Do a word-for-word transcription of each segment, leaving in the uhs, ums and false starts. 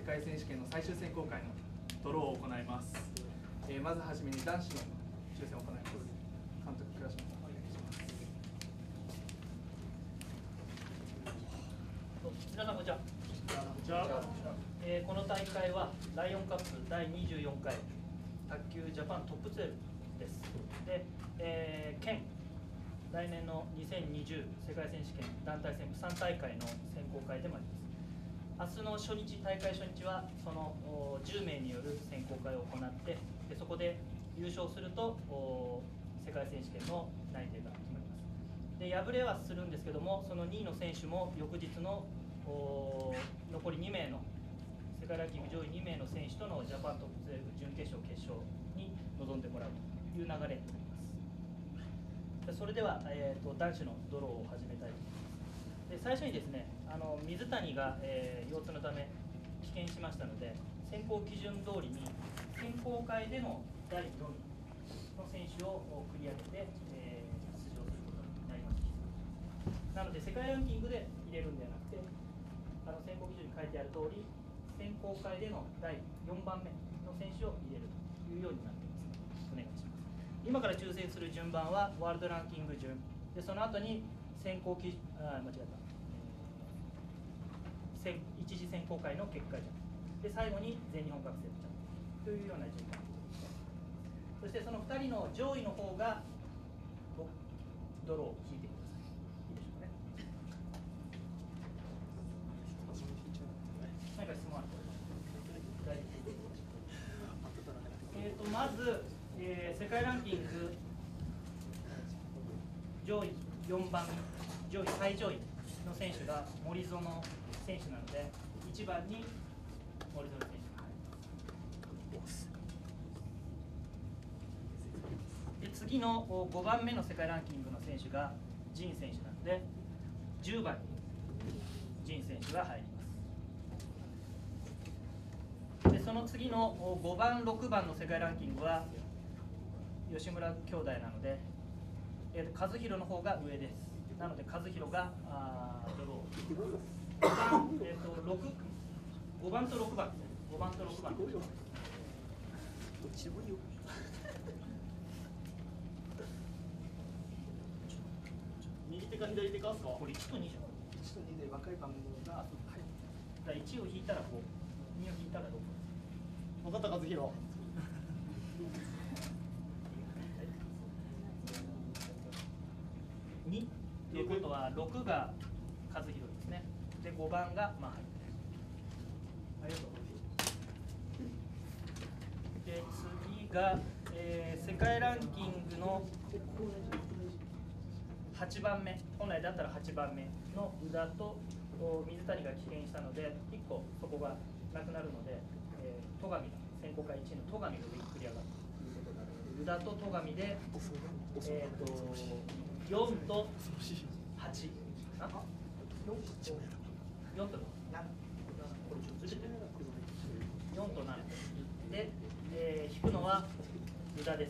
世界選手権の最終選考会のドローを行います。えー、まずはじめに男子の抽選を行います。監督、倉島さん、お願いします。 皆さんこんにちは。こんにちは。えー、この大会はライオンカップだいにじゅうよんかい卓球ジャパントップじゅうです。で、えー、県来年のにせんにじゅう世界選手権団体戦さん大会の選考会でもあります。明日の初日、大会初日はそのじゅうめいによる選考会を行って、でそこで優勝すると世界選手権の内定が決まります。で敗れはするんですけども、そのにいの選手も翌日の残りにめいの世界ランキング上位にめいの選手とのジャパントップじゅう準決勝、決勝に臨んでもらうという流れになります。それでは、えー、と男子のドローを始めたいと思います。で最初にですね、あの水谷が、えー、腰痛のため棄権しましたので、選考基準通りに選考会でのだいよんいの選手を繰り上げて、えー、出場することになりました。なので世界ランキングで入れるんではなくて、あの選考基準に書いてある通り、選考会でのだいよんばんめの選手を入れるというようになっています。お願いします。今から抽選する順番はワールドランキング順で、その後に選考基準、あ間違えた、えー、一次選考会の結果順で、最後に全日本学生チャンピオンというような順番。そしてそのふたりの上位の方がドローを引いてください。いいでしょうかね。何か質問ある？えーとまず、えー、世界ランキング上位よんばん、上位最上位の選手が森薗選手なので、いちばんに森薗選手が入ります。で次のごばんめの世界ランキングの選手がジン選手なので、じゅうばんにジン選手が入ります。でその次のごばん、ろくばんの世界ランキングは吉村兄弟なので、えー、と和弘の方が上です。なので和弘があドロー。ごばん、えー、とろく、ごばんとろくばん、ごばんとろくばん。 右手か左手かすか？ これいちとにじゃん。 いちとにで若い番号が、はい、 だいちを引いたらこう、にを引いたらろく。 分かった、和弘。 にということはろくが和弘ですね。でごばんがまあ入ってる。ありがとうございます。で次が、えー、世界ランキングのはちばんめ、本来だったらはちばんめの宇田と水谷が棄権したので、いっこそこがなくなるので、えー、戸上が選考会いちいの戸上が繰り上がるということになるので、宇田と戸上で、えー、とよんとはち、あよんとなな、これちょっとずれてる、よんとななで、えー、引くのは宇田です。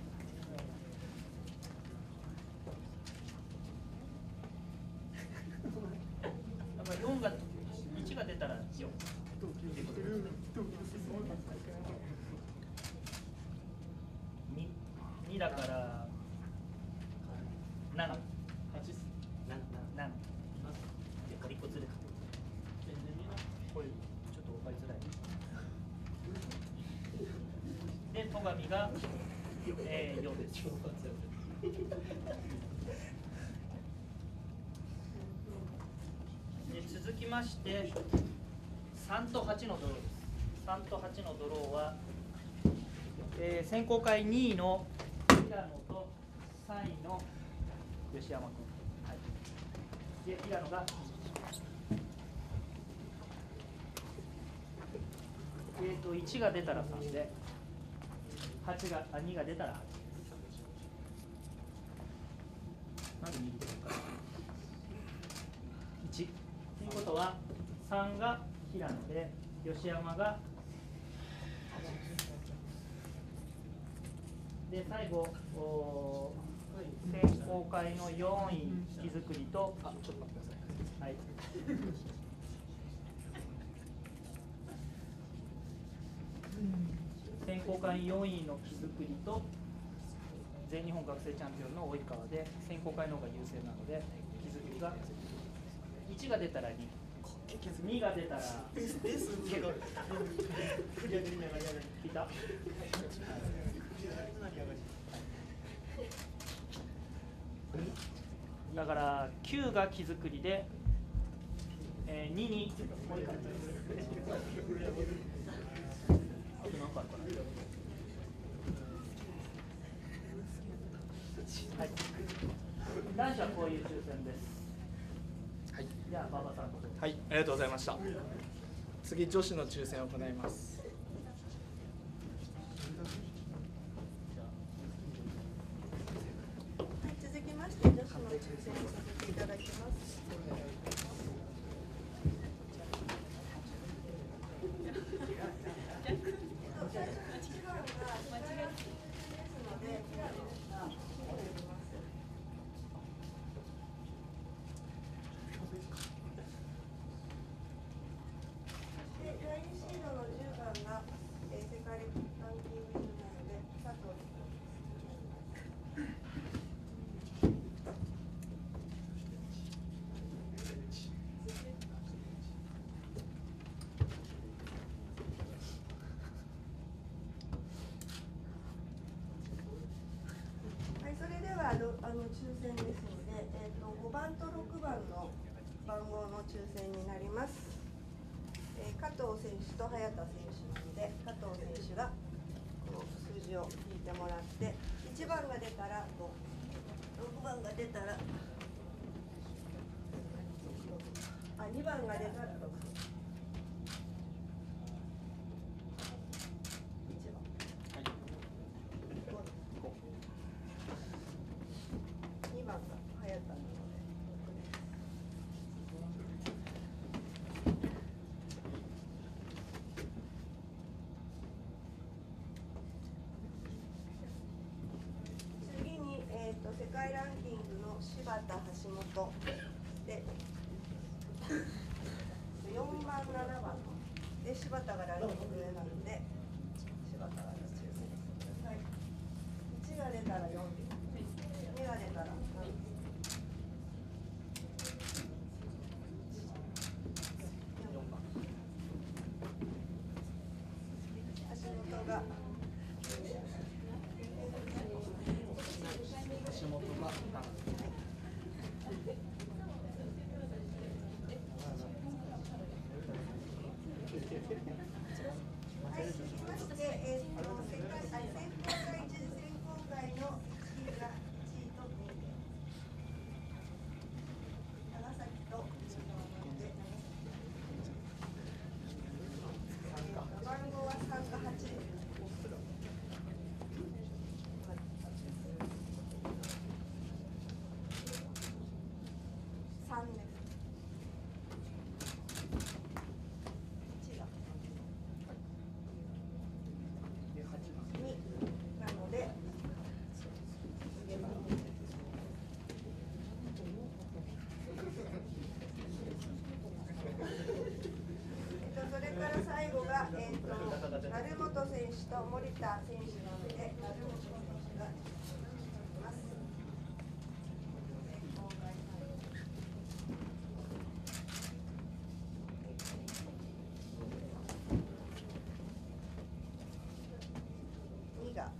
やっぱりよんがいちが出たらよんということですね。に、にだからなな、はちです。なな、でこれいっこずれた。これちょっと分かりづらい。で戸上が、えー、よんです。で続きましてさんとはちのドローです。さんとはちのドローは、えー、選考会にいの平野とさんいの吉山君、はい、で平野がえーといちが出たらさんで、はちがあにが出たらはちです。なんで右手かいちということはさんが平野で吉山がで最後選考会のよんい木造りと、あちょっと待ってください、はい選考会よんいの木造りと全日本学生チャンピオンの及川で選考会の方が優勢なので木造りがいちが出たらに、にが出たらえすえすすごいいただからきゅうが木造りで、えー、にに及川です。あと何個あるかな。はい、男子はこういう抽選です。 はい、 じゃあ馬場さん。 はい、ありがとうございました。次、女子の抽選を行います。 はい、続きまして女子の抽選をさせていただきます。あの抽選ですので、えー、とごばんとろくばんの番号の抽選になります。えー、加藤選手と早田選手なので、加藤選手がこの数字を引いてもらって、いちばんが出たらご、ろくばんが出たらあにばんが出たらろく、いちばん、にばんが早田なのでろくです。次に、えー、と世界ランキングの柴田、橋本でよんばん、ななばんで柴田がランキング上なので柴田が抽選してください。いちが出たらよん、にが出たらさん、橋本が橋本がはい、続きまして、えー、と世界あ選考会一次選考会のいちいがいちいとにいで長崎と石川なので番号はさんかはちです。さんです。いちがになので、次番です。えっと、それから最後が、えっと、成本選手と森田選手なので、成本選手がいます。にが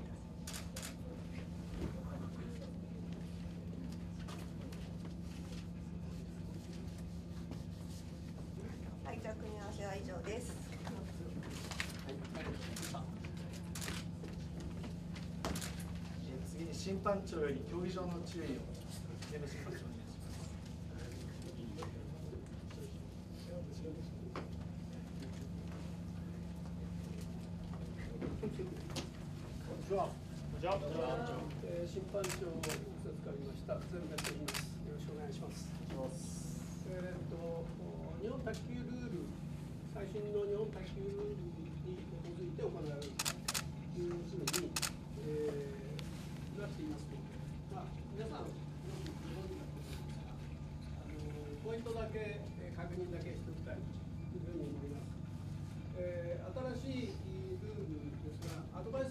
はい、じゃあ組み合わせは以上です。 次に審判長より競技場の注意を上の審判長お願いします。 こんにちは。えー審判長を授かりました全部と言います。よろしくお願いします。えー、っと日本卓球ルール、最新の日本卓球ルールに基づいて行われるというふうに、えー、なっていますので、まあ、皆さんよくご存知だと思いますが、あのポイントだけ、えー、確認だけしておきたいというふうに思います。えー、新しいルールですが、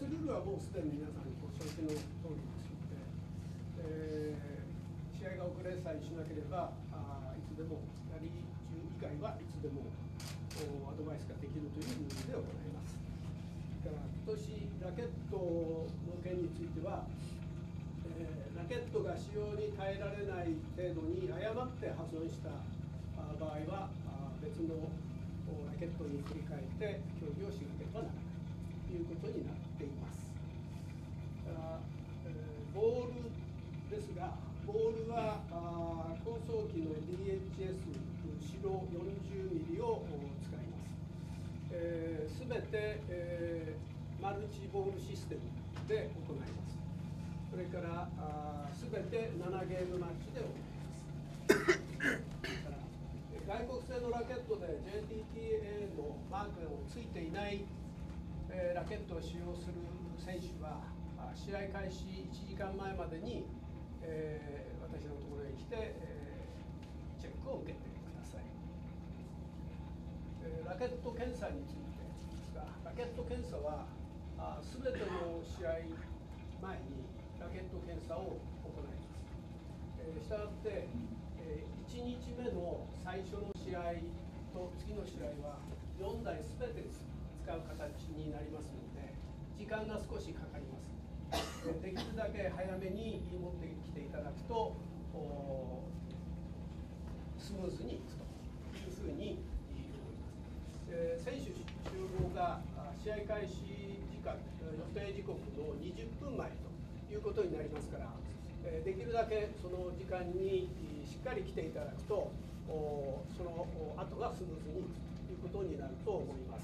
すルールはもうすでに皆さんご承知の通りですので、えー、試合が遅れさえしなければあいつでもラリー中以外はいつでもアドバイスができるというルールで行います。だから今年ラケットの件については、えー、ラケットが使用に耐えられない程度に誤って破損した場合は別のラケットに切り替えて競技をしなければならないということになっています。あえー、ボールですが、ボールは高速機の ディーエイチエス 白 よんじゅうミリ を使います。すべ、えー、て、えー、マルチボールシステムで行います。それからすべてななゲームマッチで行います。外国製のラケットで ジェイティーティーエー のマークをついていない、えー、ラケットを使用する選手は試合開始いちじかんまえまでに、えー、私のところへ来て、えー、チェックを受けてください。えー、ラケット検査についてですが、ラケット検査はすべての試合前にラケット検査を行います。えー、したがっていちにちめの最初の試合と次の試合はよんだいすべて使う形になりますので、時間が少しかかります。できるだけ早めに持ってきていただくとスムーズにいくというふうに思います。えー、選手集合が試合開始時間、予定時刻のにじゅっぷんまえということになりますから、できるだけその時間にしっかり来ていただくと、その後がスムーズにいくということになると思います。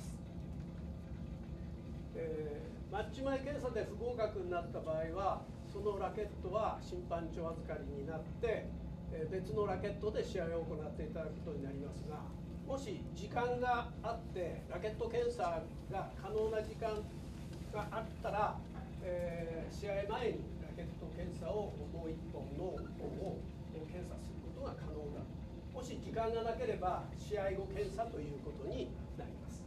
えー、マッチ前検査で不合格になった場合は、そのラケットは審判長預かりになって、別のラケットで試合を行っていただくことになりますが、もし時間があってラケット検査が可能な時間があったら、えー、試合前にラケット検査をもういっぽんの方を検査することが可能だ。もし時間がなければ試合後検査ということになります。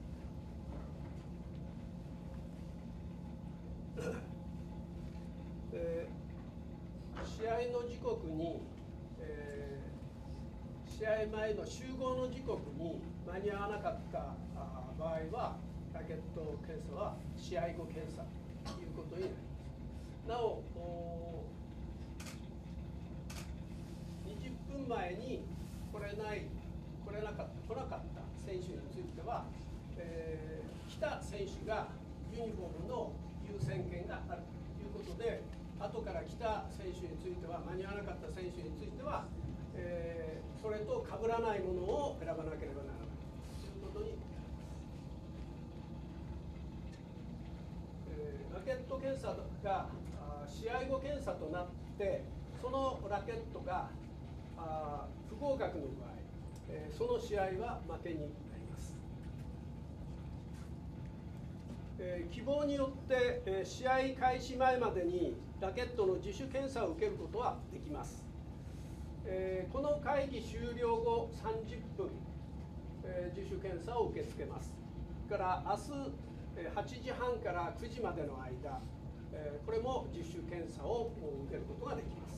えー、試合の時刻に、えー、試合前の集合の時刻に間に合わなかった場合はラケット検査は試合後検査ということになります。なお、にじゅっぷんまえに来れない来れなかった来なかった選手については、えー、来た選手がユニフォームの優先権があるということで、後から来た選手については、間に合わなかった選手については、えー、それと被らないものを選ばなければならないということになります。えー、ラケット検査が試合後検査となって、そのラケットがあ不合格の場合、えー、その試合は負けになります。えー、希望によって、えー、試合開始前までにラケットの自主検査を受けることはできます。えー、この会議終了後さんじゅっぷん、えー、自主検査を受け付けます。から明日、えー、はちじはんからくじまでの間、えー、これも自主検査を受けることができます。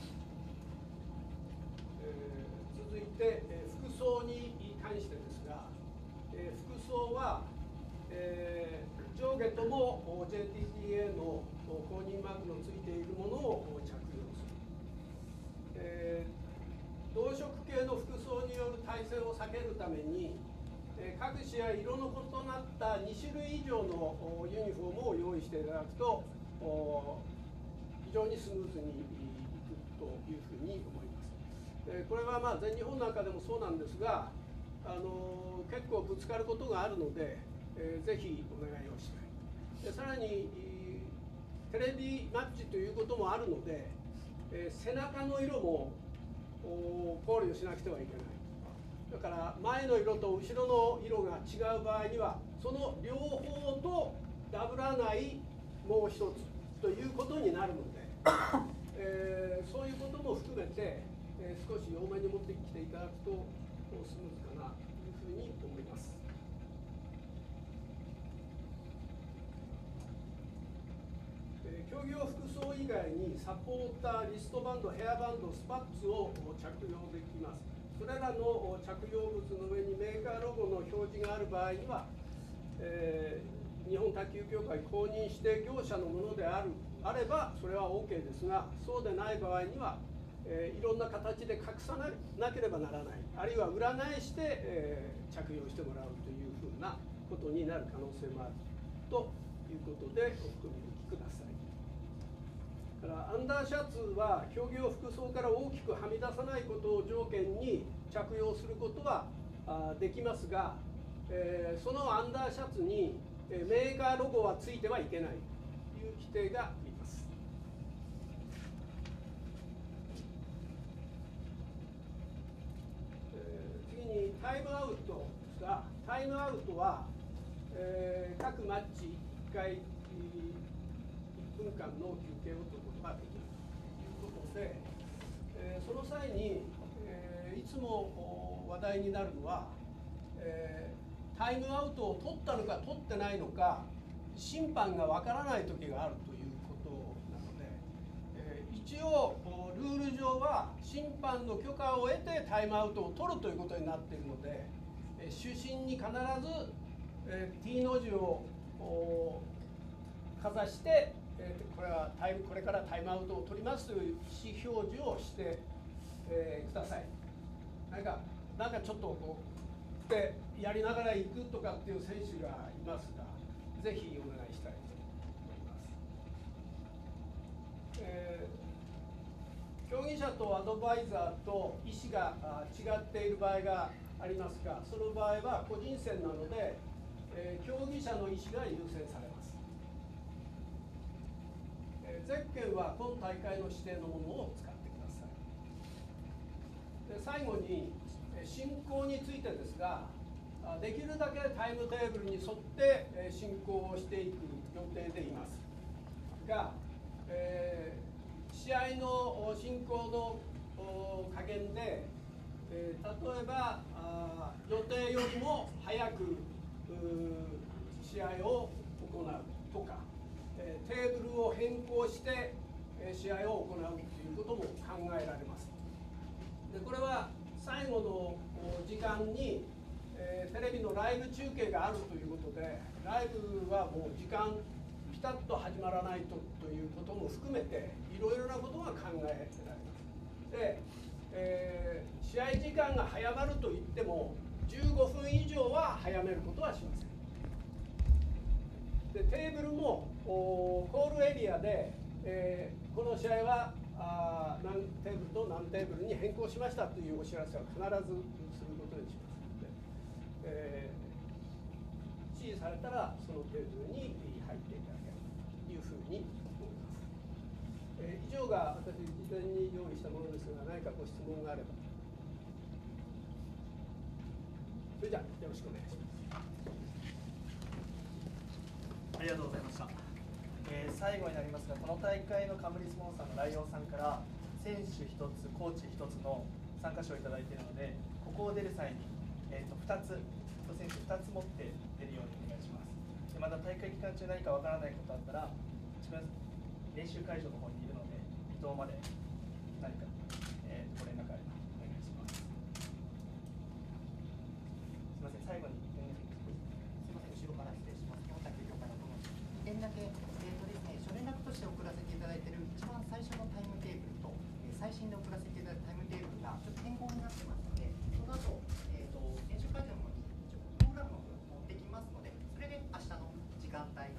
えー、続いて、えー、服装に関してですが、えー、服装は、えー、上下とも ジェイティーティーエー の公認マークのついているものを着用する。えー、同色系の服装による体制を避けるために、えー、各試合色の異なったにしゅるい以上のユニフォームを用意していただくと非常にスムーズにいくというふうに思います。えー、これはまあ全日本なんかでもそうなんですが、あのー、結構ぶつかることがあるので、えー、ぜひお願いをしたい。でさらにテレビマッチということもあるので、えー、背中の色も考慮しなくてはいけない。だから前の色と後ろの色が違う場合には、その両方とダブらないもう一つということになるので、えー、そういうことも含めて、えー、少し多めに持ってきていただくとスムーズかなというふうに思います。 競技用服装以外にサポーター、リストバンド、ヘアバンド、スパッツを着用できます。それらの着用物の上にメーカーロゴの表示がある場合には、えー、日本卓球協会公認指定業者のものであるあればそれは OK ですが、そうでない場合には、えー、いろんな形で隠さなければならない、あるいは裏返して、えー、着用してもらうというふうなことになる可能性もあるということでお含みください。からアンダーシャツは競技用服装から大きくはみ出さないことを条件に着用することはできますが、えー、そのアンダーシャツにメーカーロゴはついてはいけないという規定があります。えー、次にタイムアウトですが、タイムアウトは、えー、各マッチいっかいいっぷんかんの休憩を取ることができるということで、えー、その際に、えー、いつも話題になるのは、えー、タイムアウトを取ったのか取ってないのか審判がわからない時があるということなので、えー、一応ルール上は審判の許可を得てタイムアウトを取るということになっているので、えー、主審に必ず、えー、T の字をかざして、えー、これはタイムこれからタイムアウトを取りますという意思表示をして、えー、ください。なんかなんかちょっとこうでやりながら行くとかっていう選手がいますが、ぜひお願いしたいと思います。えー、競技者とアドバイザーと意思が違っている場合がありますが、その場合は個人戦なので、えー、競技者の意思が優先されます。えー、ゼッケンは今大会の指定のものを使ってください。で最後に進行についてですが、できるだけタイムテーブルに沿って進行をしていく予定でいますが、えー、試合の進行の加減で、えー、例えばあ予定よりも早く試合を行うとか、えー、テーブルを変更して試合を行うということも考えられます。でこれは最後の時間に、えー、テレビのライブ中継があるということで、ライブはもう時間ピタッと始まらないとということも含めていろいろなことが考えられます。で、えー、試合時間が早まるといってもじゅうごふん以上は早めることはしません。でテーブルもコールエリアで、えー、この試合はあ何テーブルと何テーブルに変更しましたというお知らせは必ずすることにしますので、えー、指示されたらそのテーブルに入っていただけるというふうに思います。えー、以上が私事前に用意したものですが、何かご質問があれば。それじゃあよろしくお願いします。 ありがとうございました。えー、最後になりますが、この大会の冠スポンサーのライオンさんから選手ひとつ、コーチひとつの参加賞をいただいているので、ここを出る際に、えー、とふたつ、選手ふたつ持って出るようにお願いします。でまた大会期間中何かわからないことあったら、一番練習会場の方にいるので、離島まで何か、えー、ご連絡あればお願いします。すみません、最後に。 すみません、後ろから失礼します。日本卓球協会の友達。にてんだけ、えーとですね、諸連絡として送らせていただいている一番最初のタイムテーブルと、えー、最新で送らせていただいたタイムテーブルがちょっと変更になってますので、その後、えーと練習会場の方にプログラムを持ってきますので、それで明日の時間帯